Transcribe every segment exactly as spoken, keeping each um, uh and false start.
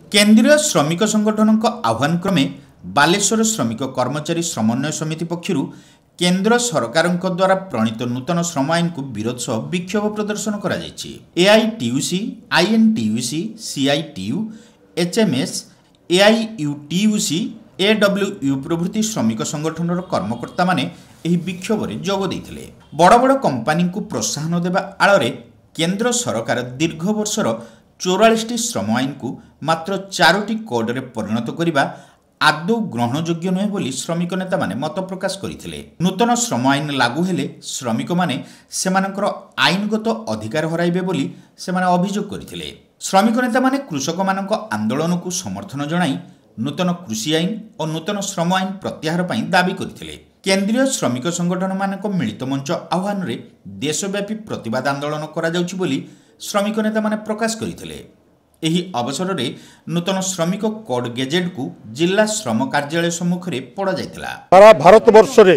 केन्द्रीय श्रमिक संगठन आह्वान क्रमे बालेश्वर श्रमिक कर्मचारी समन्वय समिति पक्षर केन्द्र सरकार द्वारा प्रणीत नूतन श्रम आईन को विरोध सह विक्षोभ प्रदर्शन करा जायछि। AITUC, INTUC, CITU, HMS, AIUTUC, AWU प्रभृति श्रमिक संगठन कर्मकर्ता माने एही विक्षोभ रे जोग देथिले। बड़ बड़ कंपानी को प्रोत्साहन देबा आଳରେ केन्द्र सरकार दीर्घ वर्षर चौवालीस टी श्रम आईन को मात्र चारोटी कोड रे परिणत करिबा आदौ ग्रहणयोग्य नुहे बोली श्रमिक नेता माने मत प्रकाश करथिले। नूतन श्रम आईन लागू हेले श्रमिक माने सेमानकर आईनगत अधिकार हराइबे बोली सेमाने अभियोग करथिले। श्रमिक नेता माने कृषक मानक आंदोलन को समर्थन जणाई नूतन कृषि आईन और नूतन श्रम आईन प्रत्याहार पई दाबी करथिले। केन्द्रीय श्रमिक संगठन मानक मिलित मंच आह्वान रे देशव्यापी प्रतिवाद आंदोलन करा जाउछि बोली श्रमिक नेता माने प्रकाश करथिले। एही अवसर रे नूतन श्रमिक कोड गेजेट को जिला श्रम कार्यालय सम्मुख रे पड़ा जायतिला। सारा भारत वर्ष रे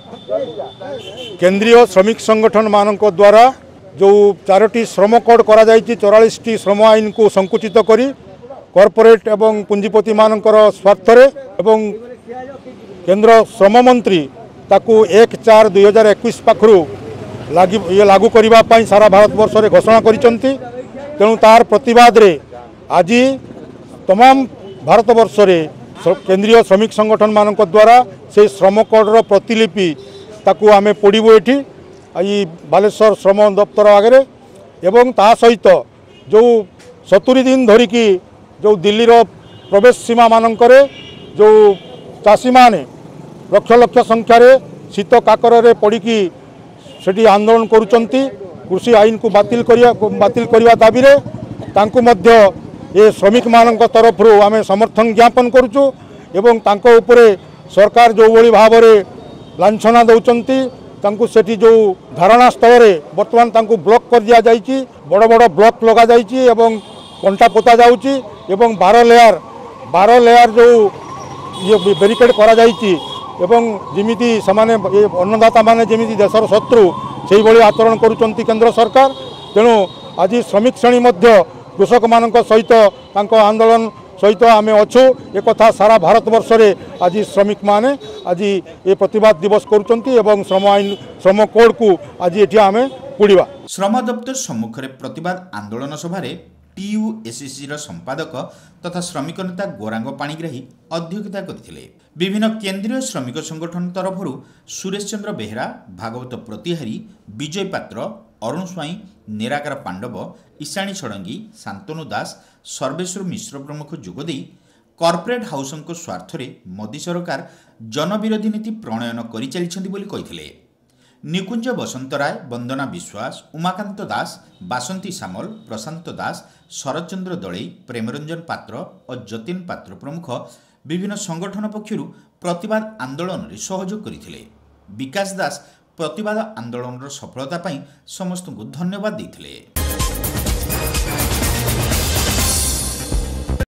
केंद्रीय श्रमिक संगठन मानक द्वारा जो चारोटी श्रम कोड करा जायछि चौवालीस टी श्रम आईन को संकुचित करी कॉर्पोरेट एवं पुंजीपति मानकर स्वार्थ रे एवं केंद्र श्रम मंत्री ताकू एक चार दुई हजार इक्कीस पाखु लागू ये लागू करने सारा भारत वर्ष रे घोषणा करिसंती। तेणु तार प्रतिवाद रे आज तमाम भारत वर्ष रे केंद्रीय श्रमिक संगठन मानक द्वारा से श्रम कोड प्रतिलिपि ताकू आमे पड़ू एठी आज बालेश्वर श्रम दफ्तर आगे एवं ता सहित जो सतुरी दिन धरिकी जो दिल्ली रो प्रवेश सीमा मानकरे जो चाषी माने लक्ष लक्ष संख्यार शीत काकर पड़िकी सेठी आंदोलन करुचंती कृषि आईन को बातिल करिया बातिल करिया दाबी रे तांको मध्य ए श्रमिक मानक तरफ आम समर्थन ज्ञापन करुचु एवं तांको उपरे सरकार जो भली भाव में लांछना दौरान तांको सेठी जो धारणा स्तर रे वर्तमान तांको ब्लॉक कर दिया जाइछि। बड़ बड़ ब्लॉक लगा जाइछि एवं कंटा पोता जाउछि एवं बारह लेयर बारह लेयर जो ये बेरिकेड करा जाइछि एवं जमिति समाने अन्नदाता माने जमिति देशर शत्रु से ही आचरण करुचंती केंद्र सरकार। तेणु आज श्रमिक श्रेणी मध्य कृषक मानक सहित तांको आंदोलन सहित आम अच्छु एक कथा सारा भारत वर्ष रे आज श्रमिक माने आज ये प्रतिवाद दिवस करुचंती एवं श्रम आईन श्रम कोड को आज एठी आमे पुड़ीबा। श्रम दफ्तर सम्मुख रे प्रतिवाद आंदोलन सभारे टीयूएससी संपादक तथा श्रमिक नेता गोरांग पाणिग्राही अध्यक्षता करथिले। विभिन्न केन्द्रीय श्रमिक संगठन तरफ सुरेश चंद्र बेहरा, भागवत प्रतिहारी, विजय पात्र, अरुण स्वाई, निराकार पांडव, ईशाणी षडंगी, शांतनु दास, सर्वेश्वर मिश्र प्रमुख जोगदे कॉर्पोरेट हाउस स्वार्थ रे मोदी सरकार जनविरोधी नीति प्रणयन करि चलिछन्ति बोली कहिथिले। निकुंज बसंत राय, वंदना विश्वास, उमाकांत दास, बासंती सामल, प्रशांत दास, शरदचंद्र दलई, प्रेमरंजन पात्र और जतिन पात्र प्रमुख विभिन्न संगठन पक्षर प्रतिवाद आंदोलन रे सहयोग करथिले। विकास दास प्रतिवाद आंदोलन सफलता पाई समस्त को धन्यवाद देथिले।